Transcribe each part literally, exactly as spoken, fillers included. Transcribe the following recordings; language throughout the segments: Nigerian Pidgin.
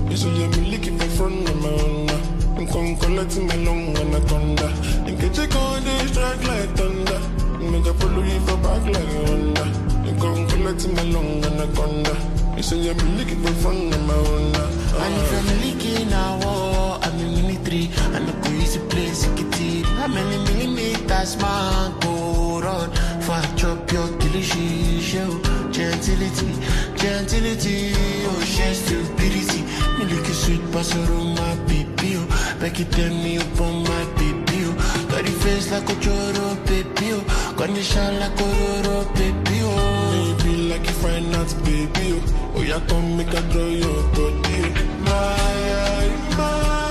You say you me lick it in front of my honor. I'm come collecting my long anaconda. In case you go they strike like thunder. Make a follow you for back like a Honda. You come collecting my long anaconda. You say you me lick it in front of my honor. And if I'm leaking now, I'm in military. And I go easy place, kitty. How many millimeters, man, go run? For I chop your delicious show. Gentility, gentility, oh, she's stupidity. Me lick a sweet pastor on my baby. Back it tell me upon my baby. Got the face like a choro, baby. Condition like a roro, baby. Maybe like you find out, baby. Oh, yeah, come make a draw your body. My, my.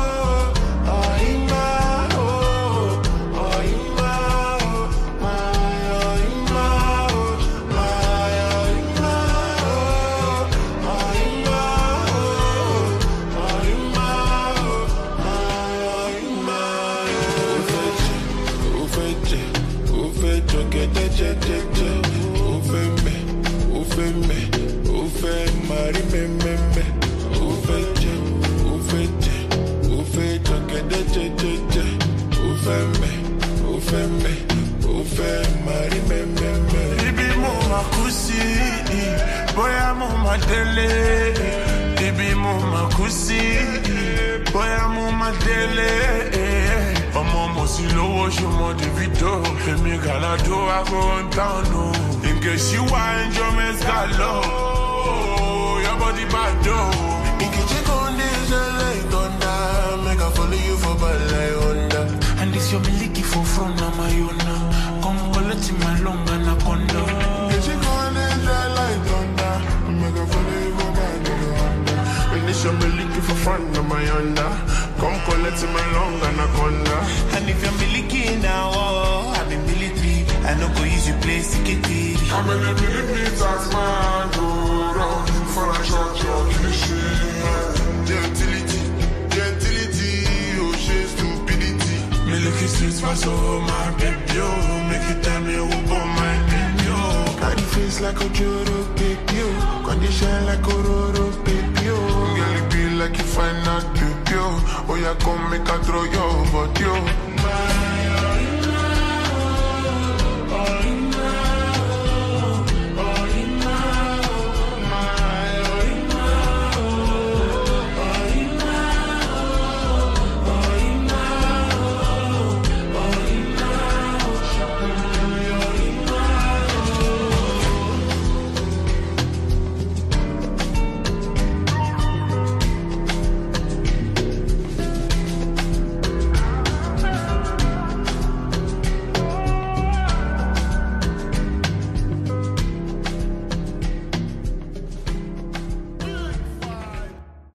Boy, I'm on my daily. Baby, I'm on my pussy. Boy, I'm on my daily. I'm almost in low ocean, more the video. Let me do I go on town, no. In case you want your man's got low. Your body bad, though. In case you go on this, like thunder. Make I follow you for bad like Honda. And this your miliki for front of my own. Come collect my long anaconda. In case you go on this, like thunder. Make I follow you for bad like Honda. When this your miliki for front of my Honda. Come collect my long anaconda. And if you're miliki now, oh, I'm in military. I know go use your place to get it. I'm in the millimeters, man, go run. For a shot, your cliche. Gentility, gentility, oh, she's stupidity. Me look at streets for so my baby, oh. Make you tell me who born my baby, oh. Got the face like a Joro, baby, oh. Condition like a Roro, baby, oh. Girl, it be like you find out, baby, oh. Oh, yeah, come make a throw you.